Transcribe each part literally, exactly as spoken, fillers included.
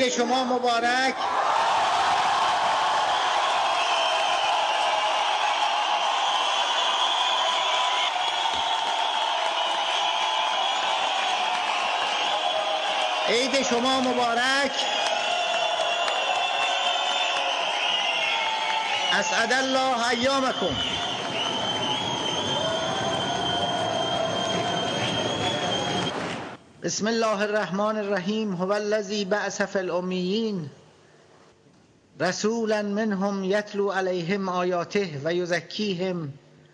عید شما مبارک. عید شما مبارک. اسعد الله ایامکم. بسم الله الرحمن الرحیم. هو الذی بعث فی الامیین رسولا منهم یتلو علیهم آیاته و یزکیهم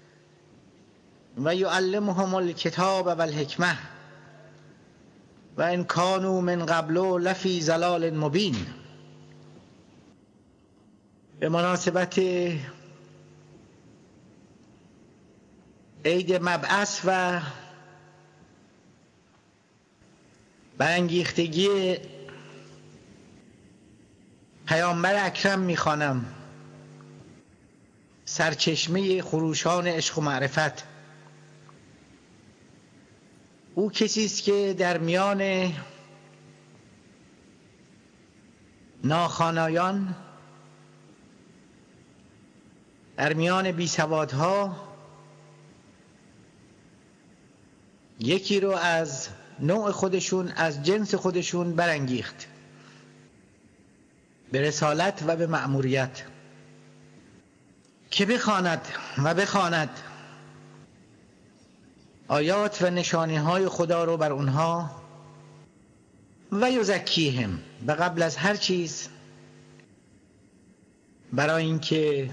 و یعلمهم الکتاب و الحکمه و ان کانوا من قبل لفی ضلال مبین. به مناسبت عید مبعث و برانگیختگی پیامبر اکرم میخوانم، سرچشمه خروشان عشق و معرفت. او کسی است که در میان ناخوانایان، در میان بیسوادها، یکی رو از نوع خودشون، از جنس خودشون برانگیخت به رسالت و به مأموریت که بخواند و بخواند آیات و نشانه های خدا رو بر اونها و یزکیهم، و قبل از هر چیز برای اینکه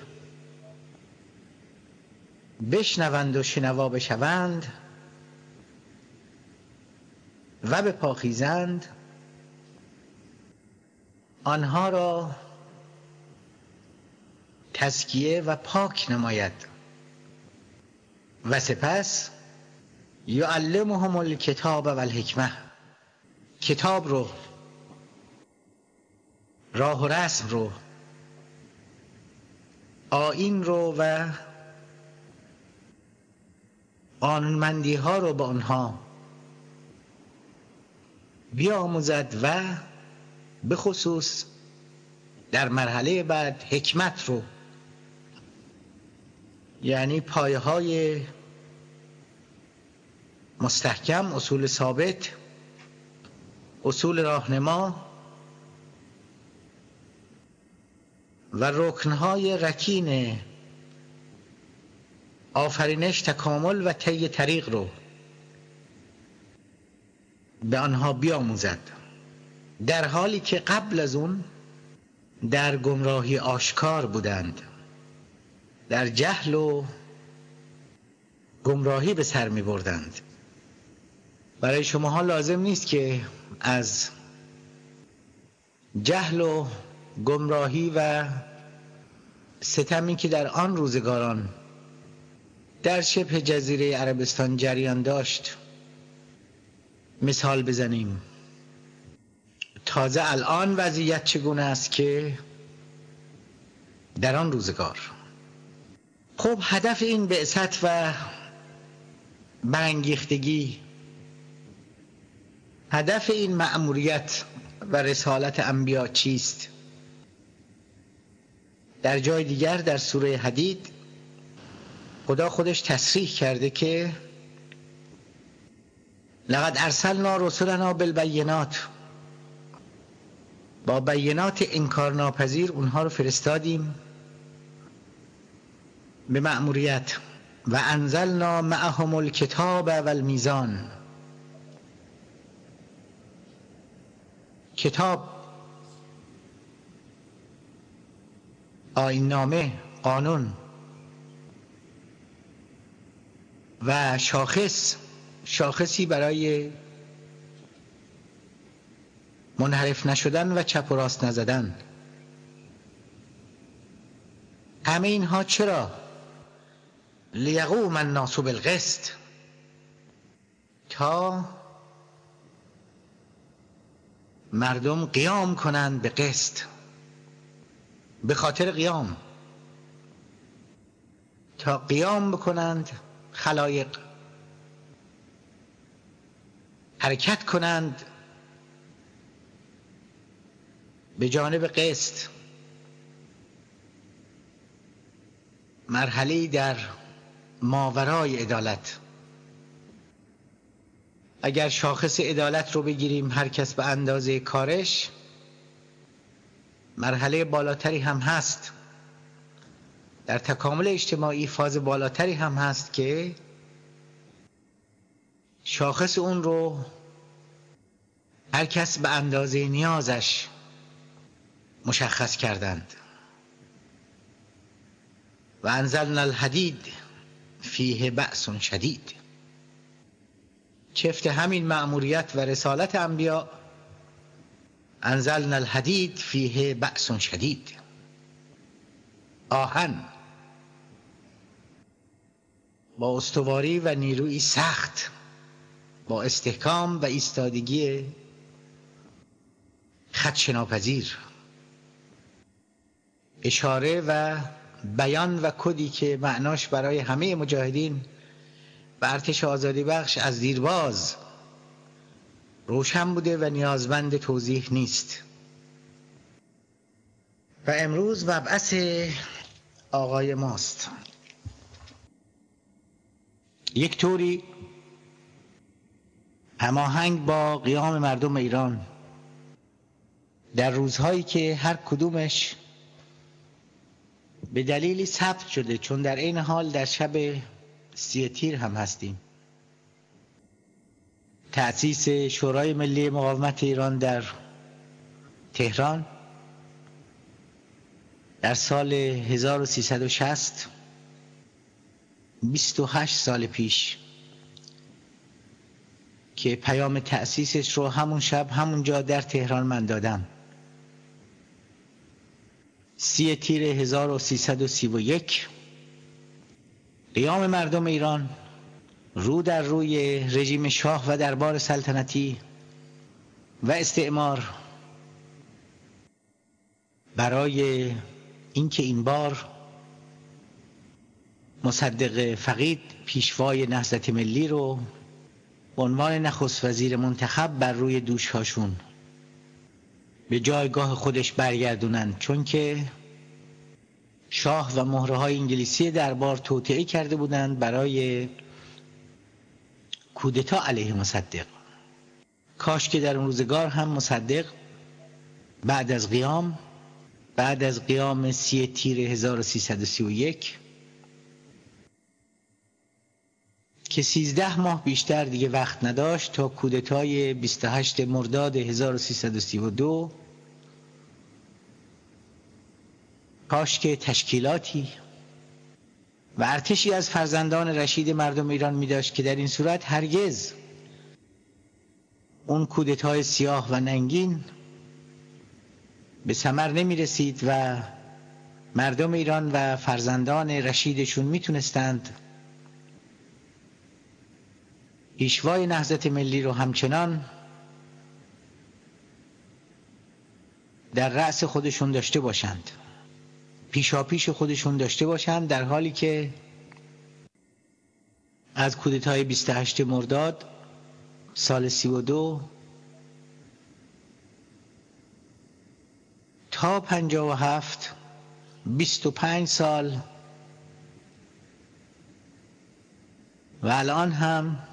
بشنوند و شنوا بشوند و بپاکیزند، آنها را تزکیه و پاک نماید و سپس یعلمهم الکتاب و الحکمه، کتاب رو، راه و رسم رو، آیین رو و قانونمندی ها رو با آنها بیاموزد و به خصوص در مرحله بعد حکمت رو، یعنی پایه های مستحکم، اصول ثابت، اصول راهنما و رکنهای رکین آفرینش، تکامل و طی طریق رو به آنها بیاموزد، در حالی که قبل از اون در گمراهی آشکار بودند، در جهل و گمراهی به سر می بردند. برای شماها لازم نیست که از جهل و گمراهی و ستمی که در آن روزگاران در شبه جزیره عربستان جریان داشت مثال بزنیم. تازه الان وضعیت چگونه است که در آن روزگار. خب هدف این بعثت و برانگیختگی، هدف این مأموریت و رسالت انبیا چیست؟ در جای دیگر در سوره حدید خدا خودش تصریح کرده که لقد ارسلنا رسلنا بالبینات، با بینات انکارناپذیر اونها رو فرستادیم به مأموریت. و انزلنا معهم الکتاب و المیزان، کتاب، آیین نامه، قانون و شاخص، شاخصی برای منحرف نشدن و چپ و راست نزدن. همه اینها چرا؟ لیقوم الناس بالقسط، تا مردم قیام کنند به قسط، به خاطر قیام، تا قیام بکنند خلایق، حرکت کنند به جانب قسط، مرحله‌ای در ماورای عدالت. اگر شاخص عدالت رو بگیریم، هر کس به اندازه کارش، مرحله بالاتری هم هست در تکامل اجتماعی، فاز بالاتری هم هست که شاخص اون رو هر کس به اندازه نیازش مشخص کردند. و انزلنا الحدید فیه بأس شدید. چفت همین مأموریت و رسالت انبیا، انزلنا الحدید فیه بأس شدید، آهن با استواری و نیروی سخت، با استحکام و ایستادگی خدشه‌ناپذیر، اشاره و بیان و کدی که معناش برای همه مجاهدین و ارتش آزادی بخش از دیرباز روشن بوده و نیازمند توضیح نیست. و امروز مبعث آقای ماست. یک طوری هماهنگ با قیام مردم ایران در روزهایی که هر کدومش به دلیلی ثبت شده، چون در این حال در شب سی تیر هم هستیم. تأسیس شورای ملی مقاومت ایران در تهران در سال هزار و سیصد و شصت، بیست و هشت سال پیش، که پیام تأسیسش رو همون شب همونجا در تهران من دادم. سی تیر هزار و سیصد و سی و یک، قیام مردم ایران رو در روی رژیم شاه و دربار سلطنتی و استعمار برای اینکه این بار مصدق فقید، پیشوای نهضت ملی، رو به عنوان نخست وزیر منتخب بر روی دوش‌هاشون به جایگاه خودش برگردونند، چون که شاه و مهره‌های انگلیسی دربار توطئه کرده بودند برای کودتا علیه مصدق. کاش که در اون روزگار هم مصدق بعد از قیام بعد از قیام سی تیر هزار و سیصد و سی و یک که سیزده ماه بیشتر دیگه وقت نداشت تا کودتای بیست و هشت مرداد هزار و سیصد و سی و دو، کاش که تشکیلاتی و ارتشی از فرزندان رشید مردم ایران می داشت که در این صورت هرگز اون کودتای سیاه و ننگین به ثمر نمی رسید و مردم ایران و فرزندان رشیدشون می تونستند پیشوای نهضت ملی رو همچنان در رأس خودشون داشته باشند، پیشاپیش خودشون داشته باشند، در حالی که از کودتای بیست و هشت مرداد سال سی و دو تا پنجاه و هفت، بیست و پنج سال و الان هم